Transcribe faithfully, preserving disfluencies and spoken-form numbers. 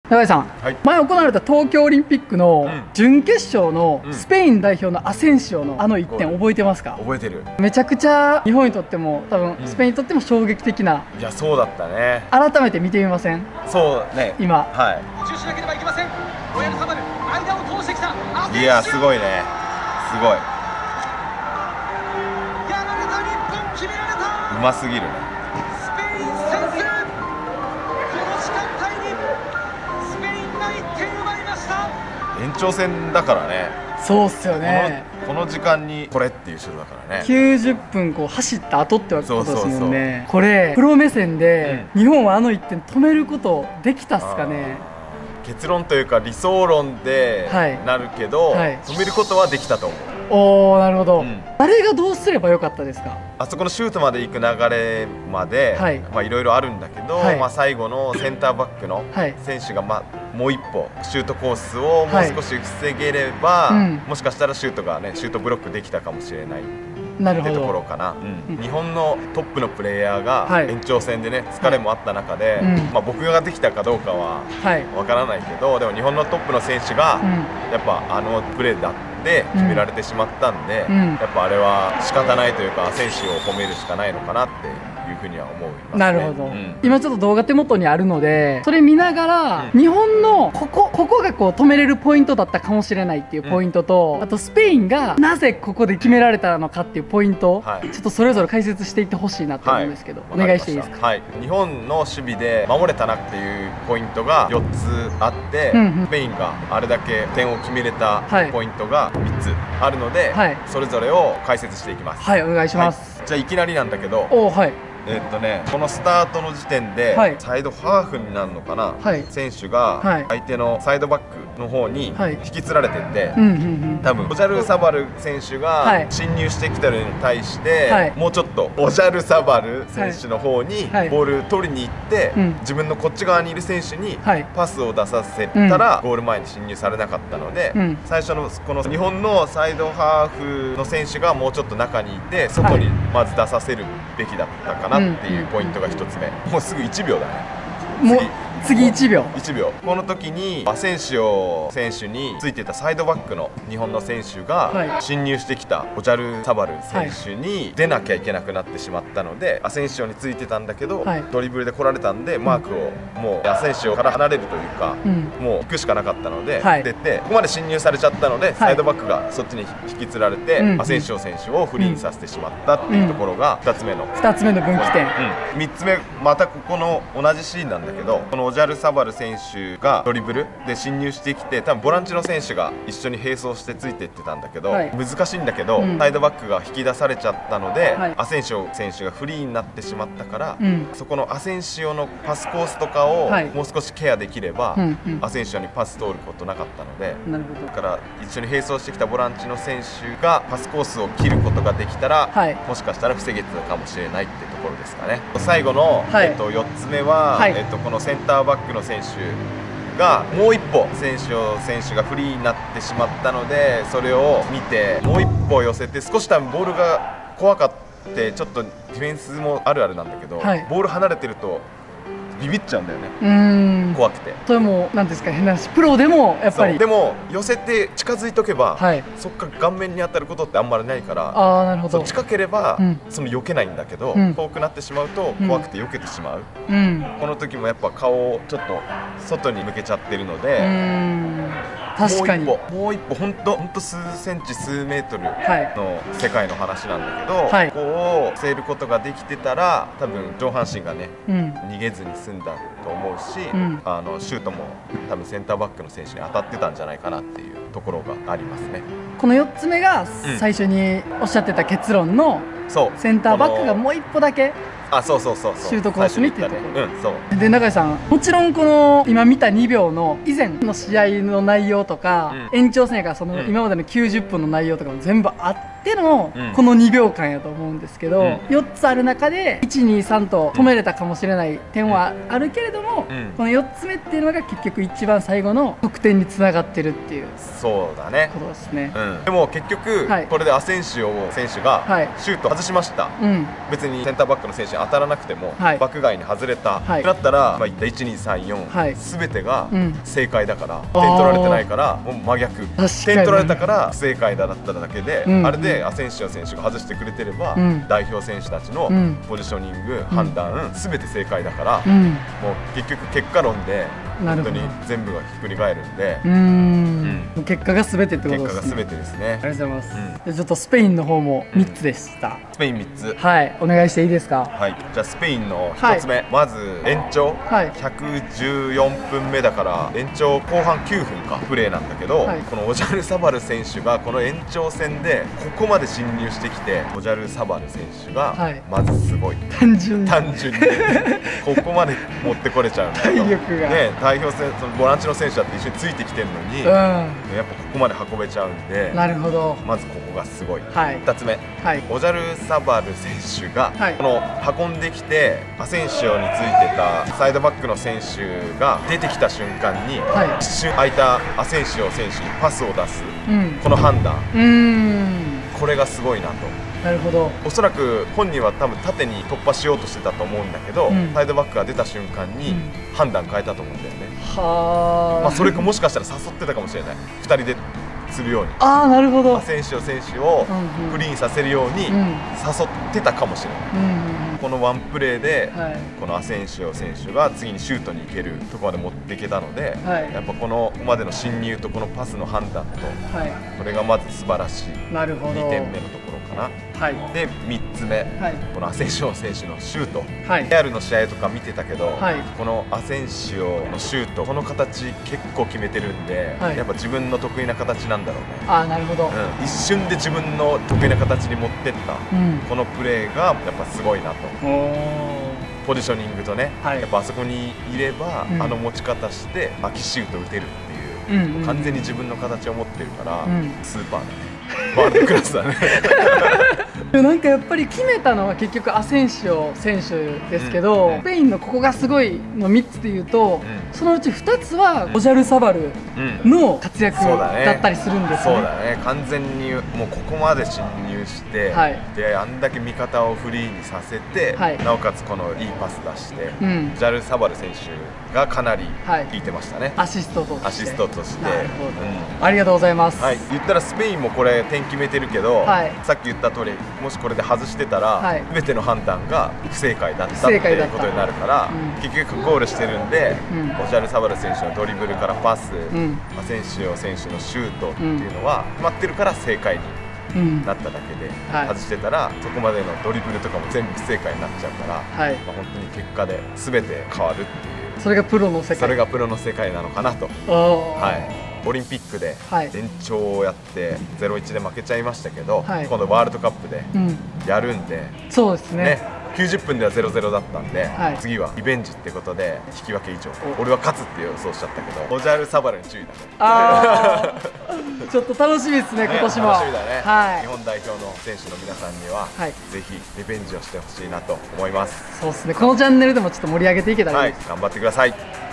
永井さん、 はい、 前行われた東京オリンピックの準決勝のうんスペイン代表のアセンシオのあのいってん覚えてますか？ 覚えてる。 めちゃくちゃ日本にとっても多分うんスペインにとっても衝撃的な、 いや、そうだったね。 改めて見てみません？ そうね。 今は集中しなければいけません。ロイヤルサバル間を通してきたアセンシオ。 い。いや、すごいね。すごい。 やられた日本、決められた。 うますぎるね。 スペイン先制。この時間帯にスペインがいってん奪いました。 延長戦だからね。 そうっすよね。 このこの時間にこれっていうシュートだからね。 きゅうじゅっぷんこう走った後ってことですもんね。 そうそうそうこれプロ目線で日本はあのいってん止めることできたっすかね？ あー結論というか理想論ではいなるけど、 はい止めることはできたと思う。 おー、なるほど、 うん誰がどうすればよかったですか？ あそこのシュートまで行く流れまで、 はいまあいろいろあるんだけど、 はいまあ最後のセンターバックのはい選手がまあもう一歩シュートコースをもうはい少し防げれば、 うんもしかしたらシュートがねシュートブロックできたかもしれないってなるほど。 ところかな、 うん日本のトップのプレイヤーがはい延長戦でね疲れもあった中で、 うんまあ僕ができたかどうかははい、 わからないけど、でも日本のトップの選手がうんやっぱあのプレーだって決められてしまったんで、 うんやっぱあれは仕方ないというか選手を褒めるしかないのかなっていうふうには思いますね。 なるほど、 うん今ちょっと動画手元にあるのでそれ見ながら、 うん日本のここここがこう止めれるポイントだったかもしれないっていうポイントと、あとスペインがなぜここで決められたのかっていうポイント、 はいちょっとそれぞれ解説していってほしいなと思うんですけど、お願いしていいですか？ はい、日本の守備で守れたなっていうポイントがよっつあって、 うんうんスペインがあれだけ点を決めれたはいポイントがみっつあるので、 はいそれぞれを解説していきます。 はい、お願いします。 はい、じゃあいきなりなんだけど、 おー、はいえっとね、このスタートの時点で、 はいサイドハーフになるのかな、 はい選手がはい相手のサイドバックの方にはい引きつられてって、 うんうんうん多分オジャルサバル選手はいが侵入してきたのに対して、 はいもうちょっとオジャルサバル選手の方にはいボール取りに行って、 うん自分のこっち側にいる選手にはいパスを出させたら、ゴール前に侵入されなかったので、 うん最初のこの日本のサイドハーフの選手がもうちょっと中にいて外にまず出させるべきだったかなっていうポイントがひとつめ。もうすぐいちびょうだね。 もう次いちびょういちびょう。この時にアセンシオ選手についてたサイドバックの日本の選手はいが侵入してきたオジャルサバル選手に出なきゃいけなくなってしまったので、アセンシオについてたんだけど、 はいドリブルで来られたんでマークをもうアセンシオから離れるというか、 うんもう行くしかなかったので、 はい出てここまで侵入されちゃったので、サイドバックがそっちに引きつられて、 うんアセンシオ選手をフリーにさせてしまったっていうところがふたつめのふたつめの分岐点。 うん、みっつめまたここの同じシーンなんだけど、このオジャルサバル選手がドリブルで侵入してきて、多分ボランチの選手が一緒に並走してついていってたんだけど、 はい難しいんだけど、 うんサイドバックが引き出されちゃったので、 はいアセンシオ選手がフリーになってしまったから、 うんそこのアセンシオのパスコースとかをはいもう少しケアできれば、 うんうんアセンシオにパス通ることなかったので。 なるほどだから一緒に並走してきたボランチの選手がパスコースを切ることができたら、 はいもしかしたら防げてたかもしれないってところですかね。最後の、 はいえっと、よっつめは、 はいえっと、このセンターバックの選手がもう一歩選手を選手がフリーになってしまったので、それを見てもう一歩寄せて、少し多分ボールが怖かってちょっとディフェンスもあるあるなんだけど、 はいボール離れてるとビビっちゃうんだよね、 うーん怖くて。 それもなんですか、変な話、プロでもやっぱりそうでも寄せて近づいとけば、 はいそっから顔面に当たることってあんまりないから、 ああ、なるほど。 そう近ければ、 うんその避けないんだけど、 うん遠くなってしまうとうん怖くて避けてしまう、 うんこの時もやっぱ顔をちょっと外に向けちゃってるのうで、 ーん確かに。 もう一歩もう一歩本当本当数センチ数メートルはいの世界の話なんだけど、 はいここを防えることができてたら多分上半身がねうん逃げずに済んだと思うし、 うんあのシュートも多分センターバックの選手に当たってたんじゃないかなっていうところがありますね。 このよっつめがん最初におっしゃってた結論のそうセンターバックがこのもう一歩だけあそうそうそうそうシュートコースにっていうところ最初に言ったねうんそうで、中井さん、もちろんこの今見たにびょうの以前の試合の内容とか、 う延長戦やからそのうん今までのきゅうじゅっぷんの内容とかも全部あってのうんこのにびょうかんやと思うんですけど、 うんよっつある中でいちにさんと止めれたかもしれない点はあるけれども、 うんこのよっつめっていうのが結局一番最後の得点につながってるっていうそうだねことですね。 うん、でも結局、 はいこれでアセンシオ選手がはいシュート外しました、 うん別にセンターバックの選手に当たらなくても、 はいバック外に外れた、 はいってなったら、まあ、いったいちにさんよん、 はい全てがうん正解だから、 ー点取られてないからもう真逆、 かに点取られたから不正解だっただけで、 うんあれでアセンシオ選手が外してくれてれば、 うん代表選手たちのうんポジショニング、判断、全て正解だから、 うんもう結局結果論でなるほど本当に全部がひっくり返るんで、 うーん結果が全てってこと結果がですね。 全てですねありがとうございます、 うんでちょっとスペインの方もみっつでした、 スペインみっつ、 はいお願いしていいですか。 はい、じゃあスペインのひとつめ、まず延長、 はいひゃくじゅうよんぷんめだから延長後半きゅうふんかプレーなんだけど、 はいこのオジャルサバル選手がこの延長戦でここまで侵入してきて、オジャルサバル選手がはいまずすごい、 単純に単純にここまで持ってこれちゃうんだと体力がね、代表戦そのボランチの選手だって一緒についてきてるのに、 うやっぱここまで運べちゃうんでんなるほど。 まずここがすごい、 はいふたつめ、 はいオジャルサバル選手が、 はいこの運んできてアセンシオについてたサイドバックの選手が出てきた瞬間に、 はい一瞬空いたアセンシオ選手にパスを出すうんこの判断、 うーんこれがすごいなと。 なるほど。 おそらく本人は多分縦に突破しようとしてたと思うんだけど、 うんサイドバックが出た瞬間にうん判断変えたと思うんだよね、 はあ、 まあ、それかもしかしたら誘ってたかもしれない、ふたりでするようにああなるほど。 アセンシオ選手をうんうんフリーにさせるようにうん誘ってたかもしれない、 うんうんこのワンプレーで、 はいこのアセンシオ選手が次にシュートに行けるところまで持っていけたので、 はいやっぱこのここまでの侵入とこのパスの判断とはいこれがまず素晴らしいなるほど。 にてんめのところかな。 はいでみっつめ、 はいこのアセンシオ選手のシュート、 はいレアルの試合とか見てたけど、 はいこのアセンシオのシュートこの形結構決めてるんで、 はいやっぱ自分の得意な形なんだろうね、 ああなるほど。 うん、一瞬で自分の得意な形に持ってった、 うんこのプレーがやっぱすごいなと。 おポジショニングとね、 はいやっぱあそこにいれば、 うんあの持ち方して空きシュート打てるっていう、 ーうんうん完全に自分の形を持ってるから、 うんスーパーだねワールドクラスだねでもなんかやっぱり決めたのは結局アセンシオ選手ですけど、 うんスペインのここがすごいのみっつで言うと、 んそのうちふたつはオジャルサバルうんの活躍そうだねだったりするんですね。 そうだね完全にもうここまで侵入して、 はいであんだけ味方をフリーにさせて、 はいなおかつこのいいパス出して、 うんジャル・サバル選手がかなりはい効いてましたね、 アシストとしてアシストとしてなるほど、 うんありがとうございます。 はい、言ったらスペインもこれ点決めてるけど、 はいさっき言った通りもしこれで外してたら、 はい全ての判断が不正解だった不って正解だったいうことになるから、 うん結局ゴールしてるんで、 うんオジャル・サバル選手のドリブルからパス、 んアセンシオ選手のシュートっていうのは決まってるから正解にうんなっただけで、 はい外してたらそこまでのドリブルとかも全部不正解になっちゃうから、 はいまあ、本当に結果で全て変わるっていうそれがプロの世界。 それがプロの世界なのかなと。 おーはいオリンピックではい延長をやって ゼロたいいちで負けちゃいましたけど、 はい今度ワールドカップでうん、 やるんで、 そうですね。 ねきゅうじゅっぷんではゼロゼロだったんで、 はい次はリベンジってことで引き分け以上俺は勝つって予想しちゃったけどオジャル・サバルに注意だねあーちょっと楽しみですね、 ね今年も。 楽しみだね、 はい日本代表の選手の皆さんには、 はいぜひリベンジをしてほしいなと思います。 そうですね、このチャンネルでもちょっと盛り上げていけたらはいいいです。 頑張ってください。